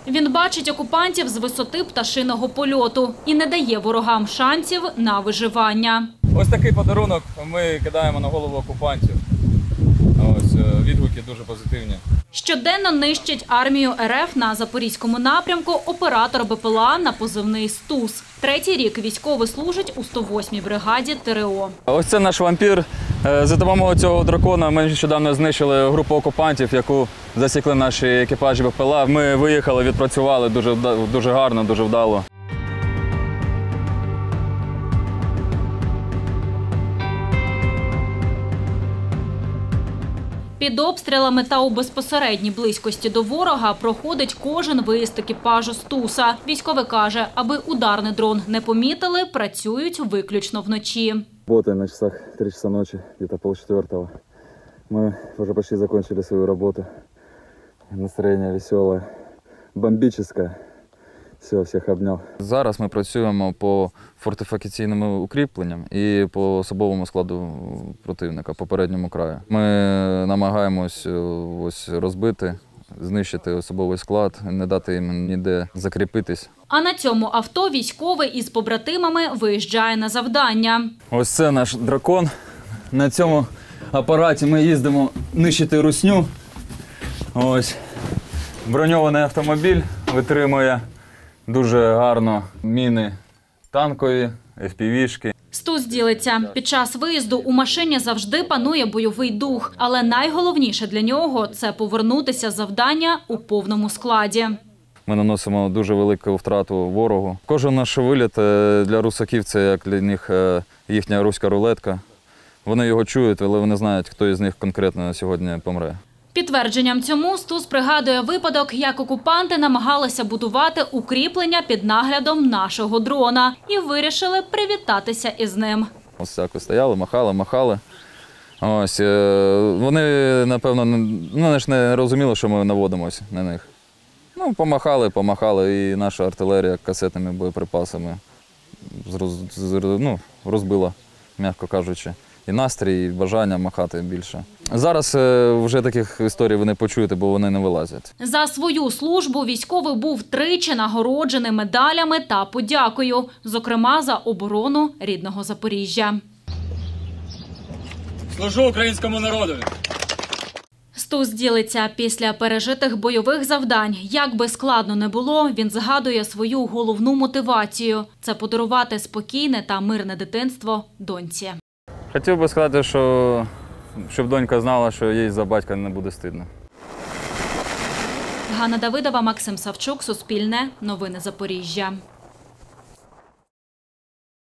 Він бачить окупантів з висоти пташиного польоту і не дає ворогам шансів на виживання. Ось такий подарунок ми кидаємо на голову окупантів. Ось відгуки дуже позитивні. Щоденно нищить армію РФ на Запорізькому напрямку оператор БПЛА на позивний «Стус». Третій рік військовий служить у 108-й бригаді ТРО. Ось це наш вампір. За допомогою цього дракона ми нещодавно знищили групу окупантів, яку засікли наші екіпажі БПЛА. Ми виїхали, відпрацювали дуже гарно, дуже вдало. Під обстрілами та у безпосередній близькості до ворога проходить кожен виїзд екіпажу «Стуса». Військовий каже, аби ударний дрон не помітили, працюють виключно вночі. Работаем на часах 3 часа ночи, где-то 3:30. Мы уже почти закончили свою работу. Настроение веселое, бомбическое. Все, всіх обняв. Зараз ми працюємо по фортифікаційним укріпленням і по особовому складу противника, по передньому краю. Ми намагаємось розбити, знищити особовий склад, не дати їм ніде закріпитись. А на цьому авто військовий із побратимами виїжджає на завдання. Ось це наш дракон. На цьому апараті ми їздимо нищити русню. Ось броньований автомобіль витримує дуже гарно міни танкові, FPV-шки. «Стус» ділиться. Під час виїзду у машині завжди панує бойовий дух. Але найголовніше для нього – це повернутися з завдання у повному складі. Ми наносимо дуже велику втрату ворогу. Кожен наш виліт для русаків – це як для них їхня руська рулетка. Вони його чують, але вони знають, хто із них конкретно сьогодні помре. Підтвердженням цьому «Стус» пригадує випадок, як окупанти намагалися будувати укріплення під наглядом нашого дрона і вирішили привітатися із ним. Ось так стояли, махали. Ось, вони, напевно, не розуміли, що ми наводимося на них. Ну, помахали, і наша артилерія касетними боєприпасами розбила, м'яко кажучи. І настрій, і бажання махати більше. Зараз вже таких історій ви не почуєте, бо вони не вилазять. За свою службу військовий був тричі нагороджений медалями та подякою, зокрема за оборону рідного Запоріжжя. Служу українському народу! «Стус» ділиться. Після пережитих бойових завдань, як би складно не було, він згадує свою головну мотивацію – це подарувати спокійне та мирне дитинство доньці. Хотів би сказати, щоб донька знала, що їй за батька не буде стидно. Ганна Давидова, Максим Савчук, Суспільне, Новини Запоріжжя.